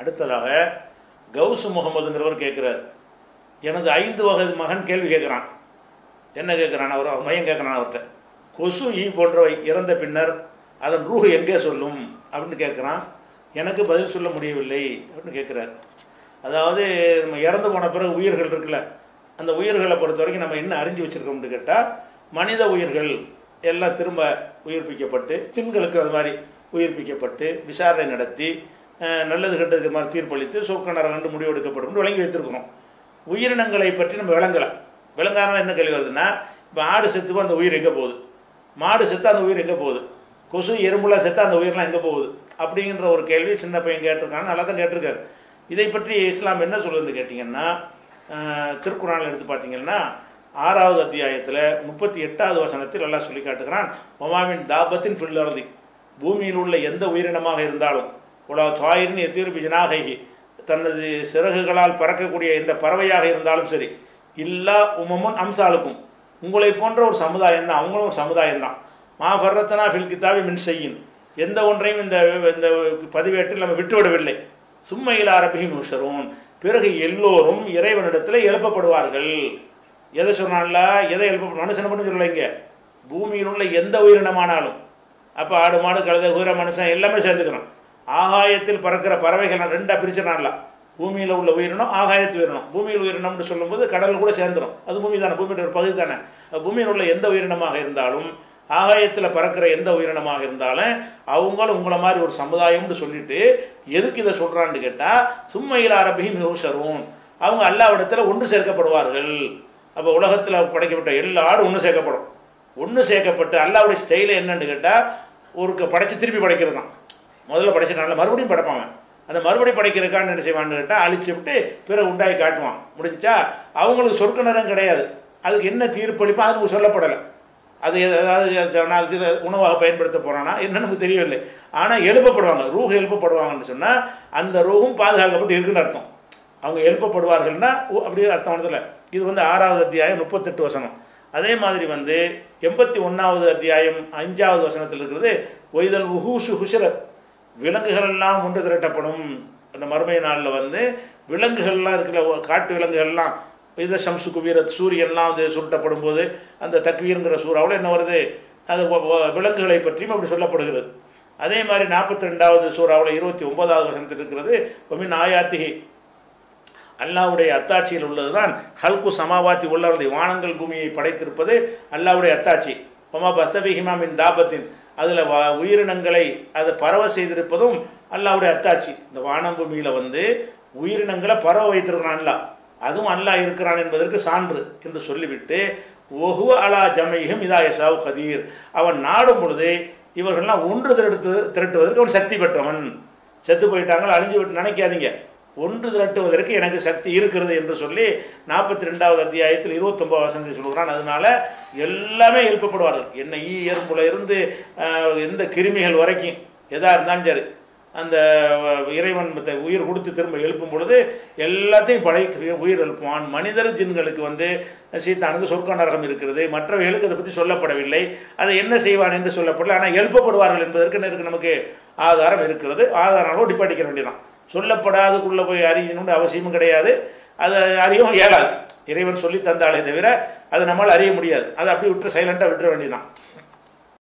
அடுத்ததாக கௌசு முகமதுங்கிறவர் கேட்குறார், எனது 5 வகை மகன் கேள்வி கேட்குறான். என்ன கேட்குறான்? அவர் மையம் கேட்குறான் அவர்கிட்ட, கொசு ஈ போன்றவை இறந்த பின்னர் அதன் ரூஹு எங்கே சொல்லும் அப்படின்னு கேட்குறான். எனக்கு பதில் சொல்ல முடியவில்லை அப்படின்னு கேட்குறாரு. அதாவது நம்ம இறந்து போன பிறகு உயிர்கள் இருக்குல்ல, அந்த உயிர்களை பொறுத்த வரைக்கும் நம்ம என்ன அறிஞ்சு வச்சுருக்கோம்னு கேட்டால், மனித உயிர்கள் எல்லாம் திரும்ப உயிர்ப்பிக்கப்பட்டு, ஜின்களுக்கு அது மாதிரி உயிர்ப்பிக்கப்பட்டு விசாரணை நடத்தி நல்லது கெட்டதுக்கு மாதிரி தீர்ப்பளித்து சொர்க்க நரகம் முடிவெடுக்கப்படும் விளங்கி வைத்திருக்கிறோம். உயிரினங்களை பற்றி நம்ம விளங்காமல் என்ன கேள்வி வருதுன்னா, இப்போ ஆடு செத்துப்போ அந்த உயிர் எங்கே போகுது, மாடு செத்து அந்த உயிர் எங்கே போகுது, கொசு எறும்புலாம் செத்து அந்த உயிரெலாம் எங்கே போகுது அப்படிங்கிற ஒரு கேள்வி சின்ன பையன் கேட்டிருக்காங்க. நல்லா தான் கேட்டிருக்காரு. இதை பற்றி இஸ்லாம் என்ன சொல்லுதுன்னு கேட்டிங்கன்னா, திருக்குறானில் எடுத்து பார்த்தீங்கன்னா 6வது அத்தியாயத்தில் 38வது வசனத்தில் எல்லாம் சொல்லி காட்டுகிறான், ஒமாமின் தாபத்தின் ஃபில்லர்தி, பூமியில் உள்ள எந்த உயிரினமாக இருந்தாலும், உலா தாயிரின் எத்தீர்பி ஜனாகி, தனது சிறகுகளால் பறக்கக்கூடிய எந்த பறவையாக இருந்தாலும் சரி, இல்லா உமமுன் அம்சாலுக்கும், உங்களை போன்ற ஒரு சமுதாயம் தான், அவங்களும் ஒரு சமுதாயம் தான். மா ஃபர்ரத்தனா ஃபில் கிதாபி மின் செய்யின், எந்த ஒன்றையும் இந்த இந்த பதிவேட்டில் நம்ம விட்டுவிடவில்லை. சும்மையில் அரபியும் உஷரும், பிறகு எல்லோரும் இறைவனிடத்தில் எழுப்பப்படுவார்கள். எதை சொன்னால எதை எழுப்ப மனுஷனை பண்ணி சொல்லலைங்க, பூமியில் உள்ள எந்த உயிரினமானாலும். அப்போ ஆடு மாடு கழுத குதிரை மனுஷன் எல்லாமே சேர்ந்துக்கிறோம். ஆகாயத்தில் பறக்கிற பறவைகள் 2ஆக பிரிச்சிடனால, பூமியில் உள்ள உயிரினம் ஆகாயத்து உயிரினம். பூமியில் உயிரினம்னு சொல்லும்போது கடல் கூட சேர்ந்துடும், அது பூமி தானே, பூமியோட ஒரு பகுதி தானே. பூமியில் உள்ள எந்த உயிரினமாக இருந்தாலும், ஆகாயத்தில் பறக்கிற எந்த உயிரினமாக இருந்தாலும் அவங்களும் உங்களை மாதிரி ஒரு சமுதாயம்னு சொல்லிட்டு எதுக்கு இதை சொல்கிறான்னு கேட்டால், சும்மையில் அரபி மிகுஷரும், அவங்க அல்லாவிடத்தில் ஒன்று சேர்க்கப்படுவார்கள். அப்போ உலகத்தில் படைக்கப்பட்ட எல்லா ஆடும் ஒன்று சேர்க்கப்படும். ஒன்று சேர்க்கப்பட்டு அல்லாவுடைய ஸ்டைல என்னன்னு கேட்டால், ஒரு படைச்சு திருப்பி படைக்கிறது தான். முதல்ல படைச்சனால மறுபடியும் படைப்பாங்க. அந்த மறுபடியும் படைக்கிறதுக்கான என்ன செய்வான்னு கேட்டால், அழிச்சு விட்டு பிறகு உண்டாகி காட்டுவான். முடிஞ்சா அவங்களுக்கு சொர்க்க நேரம் கிடையாது. அதுக்கு என்ன தீர்ப்பளிப்பா அதுக்கு சொல்லப்படலை. அது ஏதாவது உணவாக பயன்படுத்த போகிறான்னா என்ன நமக்கு தெரியவில்லை. ஆனால் எழுப்பப்படுவாங்க, ரூஹ் எழுப்பப்படுவாங்கன்னு சொன்னால் அந்த ரூஹும் பாதுகாக்கப்பட்டு இருக்குன்னு அர்த்தம். அவங்க எழுப்பப்படுவார்கள்னா அப்படி அர்த்தம். இது 6வது அத்தியாயம் 38 வசனம். அதே மாதிரி 81வது அத்தியாயம் 5வது வசனத்தில் இருக்கிறது, ஒய்தல் உஹூஷு ஹுஷரத், விலங்குகளெல்லாம் ஒன்று திரட்டப்படும். அந்த மறுமை நாளில் விலங்குகள்லாம் இருக்குல்ல, காட்டு விலங்குகள்லாம், இதை ஷம்சு குபீரத், சூரியன்லாம் சுருட்டப்படும் போது அந்த தக்வீருங்கிற சூறாவில் என்ன வருது, அது விலங்குகளை பற்றியும் அப்படி சொல்லப்படுகிறது. அதே மாதிரி 42வது சூறாவில் 29வது வசனத்தில் இருக்கிறது, ஒமின் ஆயாத்திகி, அல்லாவுடைய அத்தாட்சியில் உள்ளது தான் ஹல்கு சமாவாத்தி உள்ளவர்களை, வானங்கள் பூமியை படைத்திருப்பது அல்லாவுடைய அத்தாட்சி. ஒமா பசபிஹிமாமின் தாபத்தின், அதில் உயிரினங்களை அதை பரவ செய்திருப்பதும் அல்லாவுடைய அத்தாட்சி. இந்த வானம் பூமியில் உயிரினங்களை பரவ வைத்திருக்கிறான் அல்லா, அதுவும் அல்லாஹ் இருக்கிறான் என்பதற்கு சான்று என்று சொல்லிவிட்டு, ஒஹு அலா ஜமைஹும் இதா யசாவு கதீர், அவன் நாடும் பொழுது இவர்கள்லாம் ஒன்று திரட்டுவதற்கு அவன் சக்தி பெற்றவன். செத்து போயிட்டாங்க அழிஞ்சு விட்டு நினைக்காதீங்க, ஒன்று திரட்டுவதற்கு எனக்கு சக்தி இருக்கிறது என்று சொல்லி 42வது அத்தியாயத்தில் 29வது வசனத்தை சொல்கிறான். அதனால எல்லாமே எழுப்பப்படுவார்கள். என்ன ஈ எறும்புல இருந்து எந்த கிருமிகள் வரைக்கும் எதாக இருந்தாலும் சரி, அந்த இறைவன் உயிர் கொடுத்து திரும்ப எழுப்பும் பொழுது எல்லாத்தையும் படைக்கிற உயிர் எழுப்புவான். மனிதர் ஜின்களுக்கு சீத்தானுக்கு சொர்க்க நரகம் இருக்கிறது, மற்றவைகளுக்கு அதை பற்றி சொல்லப்படவில்லை, அதை என்ன செய்வான் என்று சொல்லப்படல. ஆனால் எழுப்பப்படுவார்கள் என்பதற்கு நமக்கு ஆதாரம் இருக்கிறது. ஆதாரங்களோடு படிக்க வேண்டியதான். சொல்லப்படாதுக்குள்ளே போய் அறியணும்னு அவசியமும் கிடையாது, அதை அறியவும் இயலாது. இறைவன் சொல்லி தந்தாலே தவிர அதை நம்மளால் அறிய முடியாது. அதை அப்படி விட்டு சைலண்டாக விட்டுற வேண்டியதான்.